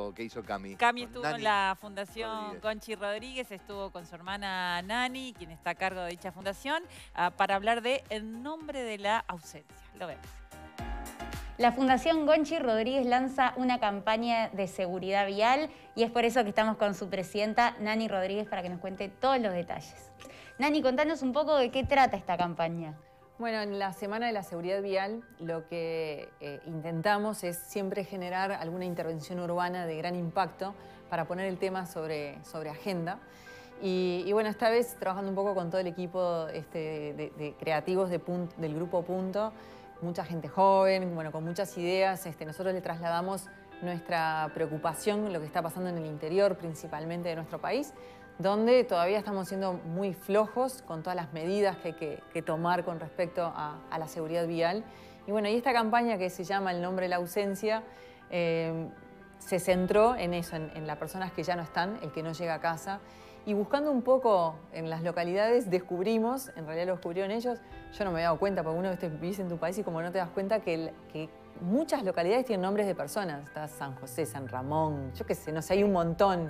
qué hizo Cami? Cami Con estuvo Nani en la Fundación Rodríguez. Gonchi Rodríguez, estuvo con su hermana Nani, quien está a cargo de dicha fundación, para hablar de El nombre de la ausencia. Lo vemos. La Fundación Gonchi Rodríguez lanza una campaña de seguridad vial y es por eso que estamos con su presidenta, Nani Rodríguez, para que nos cuente todos los detalles. Nani, contanos un poco de qué trata esta campaña. Bueno, en la Semana de la Seguridad Vial lo que intentamos es siempre generar alguna intervención urbana de gran impacto para poner el tema sobre agenda. Y bueno, esta vez trabajando un poco con todo el equipo de creativos del Grupo Punto, mucha gente joven, bueno, con muchas ideas. Nosotros le trasladamos nuestra preocupación, lo que está pasando en el interior principalmente de nuestro país, donde todavía estamos siendo muy flojos con todas las medidas que hay que tomar con respecto a la seguridad vial. Y bueno, y esta campaña que se llama El nombre de la ausencia, se centró en eso, en las personas que ya no están, el que no llega a casa. Y buscando un poco en las localidades descubrimos, en realidad lo descubrieron ellos, yo no me había dado cuenta, porque uno vivís en tu país y como no te das cuenta que muchas localidades tienen nombres de personas. Está San José, San Ramón, yo qué sé, no sé, hay un montón.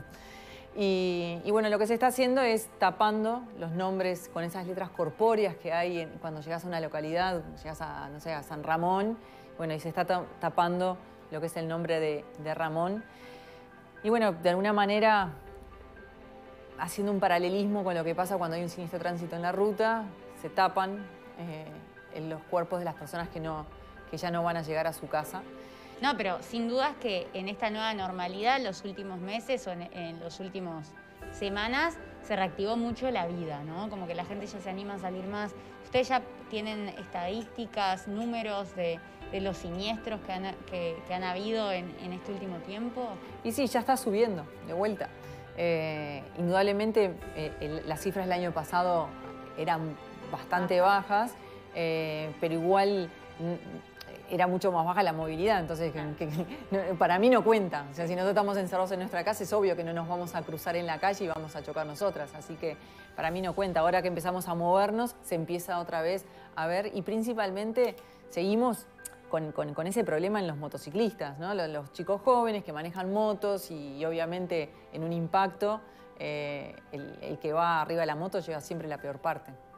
Y bueno, lo que se está haciendo es tapando los nombres con esas letras corpóreas que hay cuando llegas a una localidad, llegas a, no sé, a San Ramón, bueno, y se está tapando lo que es el nombre de Ramón. Y bueno, de alguna manera, haciendo un paralelismo con lo que pasa cuando hay un siniestro de tránsito en la ruta, se tapan en los cuerpos de las personas que ya no van a llegar a su casa. No, pero sin dudas que en esta nueva normalidad, en los últimos meses o en los últimos semanas, se reactivó mucho la vida, ¿no? Como que la gente ya se anima a salir más. ¿Ustedes ya tienen estadísticas, números de los siniestros que han habido en este último tiempo? Y sí, ya está subiendo, de vuelta. Indudablemente las cifras del año pasado eran bastante bajas, pero igual era mucho más baja la movilidad, entonces para mí no cuenta. O sea, si nosotros estamos encerrados en nuestra casa, es obvio que no nos vamos a cruzar en la calle y vamos a chocar nosotras, así que para mí no cuenta. Ahora que empezamos a movernos, se empieza otra vez a ver, y principalmente seguimos con ese problema en los motociclistas, ¿no? Los chicos jóvenes que manejan motos y obviamente en un impacto, el que va arriba de la moto lleva siempre la peor parte.